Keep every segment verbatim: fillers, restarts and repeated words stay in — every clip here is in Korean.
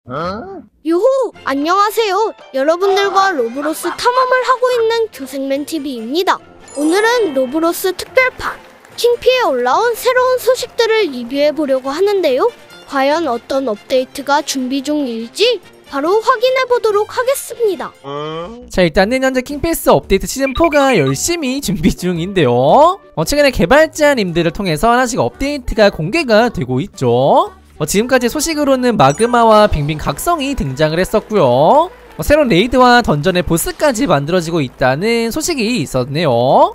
유호! 안녕하세요. 여러분들과 로브로스 탐험을 하고 있는 교생맨티비입니다. 오늘은 로브로스 특별판 킹피에 올라온 새로운 소식들을 리뷰해보려고 하는데요. 과연 어떤 업데이트가 준비 중일지 바로 확인해보도록 하겠습니다. 자, 일단은 현재 킹패스 업데이트 시즌사가 열심히 준비 중인데요. 어, 최근에 개발자님들을 통해서 하나씩 업데이트가 공개가 되고 있죠. 어, 지금까지 소식으로는 마그마와 빙빙 각성이 등장을 했었고요. 어, 새로운 레이드와 던전의 보스까지 만들어지고 있다는 소식이 있었네요.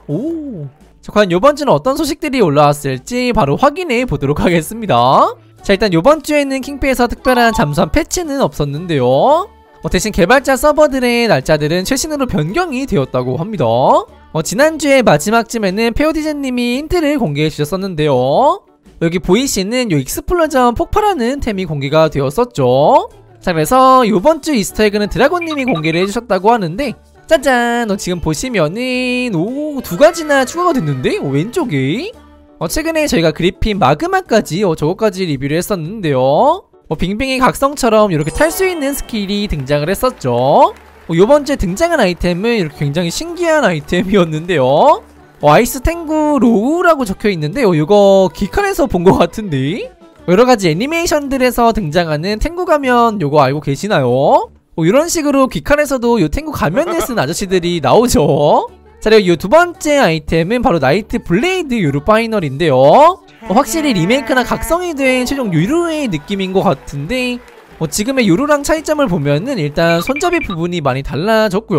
오. 자, 과연 요번 주는 어떤 소식들이 올라왔을지 바로 확인해 보도록 하겠습니다. 자, 일단 요번 주에는 킹패에서 특별한 잠수함 패치는 없었는데요. 어, 대신 개발자 서버들의 날짜들은 최신으로 변경이 되었다고 합니다. 어, 지난주에 마지막쯤에는 페오디제님이 힌트를 공개해 주셨었는데요. 여기 보이시는 요 익스플로전 폭발하는 템이 공개가 되었었죠. 자, 그래서 요번주 이스터에그는 드라곤님이 공개를 해주셨다고 하는데, 짜잔! 어, 지금 보시면은 오, 두 가지나 추가가 됐는데? 어, 왼쪽에? 어, 최근에 저희가 그리핀 마그마까지 어, 저거까지 리뷰를 했었는데요. 어, 빙빙이 각성처럼 이렇게 탈 수 있는 스킬이 등장을 했었죠. 어, 요번주에 등장한 아이템은 이렇게 굉장히 신기한 아이템이었는데요. 어, 아이스 탱구 로우라고 적혀있는데 어, 이거 기칸에서 본 것 같은데? 여러가지 애니메이션들에서 등장하는 탱구 가면 요거 알고 계시나요? 어, 이런 식으로 기칸에서도 요 탱구 가면을 쓴 아저씨들이 나오죠. 자, 그리고 이 두 번째 아이템은 바로 나이트 블레이드 유루 파이널인데요. 어, 확실히 리메이크나 각성이 된 최종 유루의 느낌인 것 같은데 어, 지금의 유루랑 차이점을 보면은 일단 손잡이 부분이 많이 달라졌고요.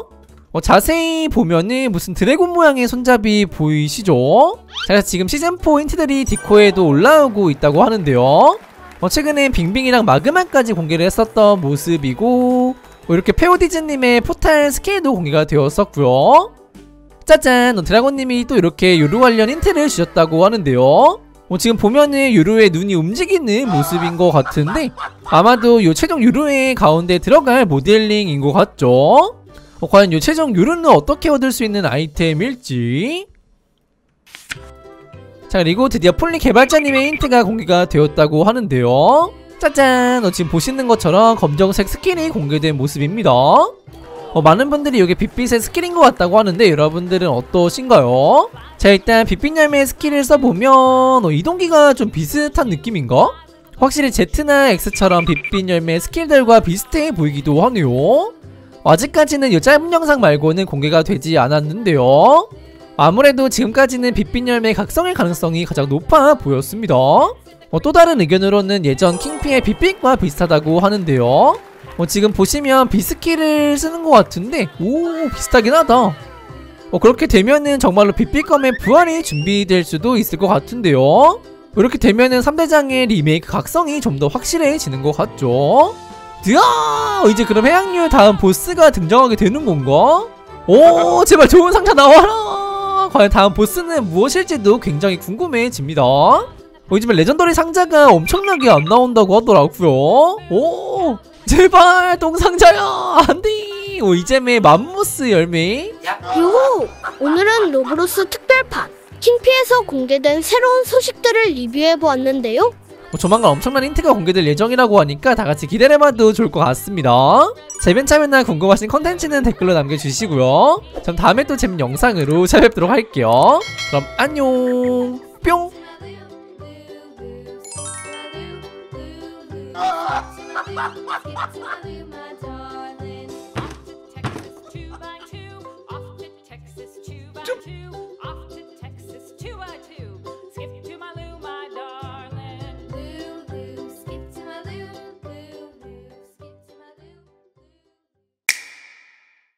어, 자세히 보면은 무슨 드래곤 모양의 손잡이 보이시죠? 자, 지금 시즌사 힌트들이 디코에도 올라오고 있다고 하는데요. 어, 최근에 빙빙이랑 마그마까지 공개를 했었던 모습이고 어, 이렇게 페오디즈님의 포탈 스킬도 공개가 되었었고요. 짜잔! 어, 드라곤님이 또 이렇게 유루 관련 힌트를 주셨다고 하는데요. 어, 지금 보면은 유루의 눈이 움직이는 모습인 것 같은데 아마도 요 최종 유루의 가운데 들어갈 모델링인 것 같죠? 어, 과연 요 최종 유루는 어떻게 얻을 수 있는 아이템일지? 자, 그리고 드디어 폴리 개발자님의 힌트가 공개가 되었다고 하는데요. 짜잔! 어, 지금 보시는 것처럼 검정색 스킨이 공개된 모습입니다. 어, 많은 분들이 이게 빛빛의 스킬인 것 같다고 하는데 여러분들은 어떠신가요? 자, 일단 빛빛 열매의 스킬을 써보면 어, 이동기가 좀 비슷한 느낌인가? 확실히 Z나 X처럼 빛빛 열매의 스킬들과 비슷해 보이기도 하네요. 어, 아직까지는 이 짧은 영상 말고는 공개가 되지 않았는데요. 아무래도 지금까지는 빛빛 열매의 각성의 가능성이 가장 높아 보였습니다. 어, 또 다른 의견으로는 예전 킹피의 빛빛과 비슷하다고 하는데요. 어, 지금 보시면 비스킬을 쓰는 것 같은데 오, 비슷하긴 하다. 어, 그렇게 되면은 정말로 빛빛검의 부활이 준비될 수도 있을 것 같은데요. 이렇게 되면은 삼 대장의 리메이크 각성이 좀 더 확실해지는 것 같죠. 드아! 이제 그럼 해양류 다음 보스가 등장하게 되는 건가? 오, 제발 좋은 상자 나와라. 과연 다음 보스는 무엇일지도 굉장히 궁금해집니다. 어, 요즘에 레전더리 상자가 엄청나게 안 나온다고 하더라고요. 오, 제발 똥상자야. 안돼. 오, 이잼의 맘모스 열매. 유호! 오늘은 로브로스 특별판 킹피에서 공개된 새로운 소식들을 리뷰해보았는데요. 어, 조만간 엄청난 힌트가 공개될 예정이라고 하니까 다같이 기대해봐도 좋을 것 같습니다. 자, 이벤트 참여나 궁금하신 컨텐츠는 댓글로 남겨주시고요. 전 다음에 또 재밌는 영상으로 찾아뵙도록 할게요. 그럼 안녕. 뿅. It's my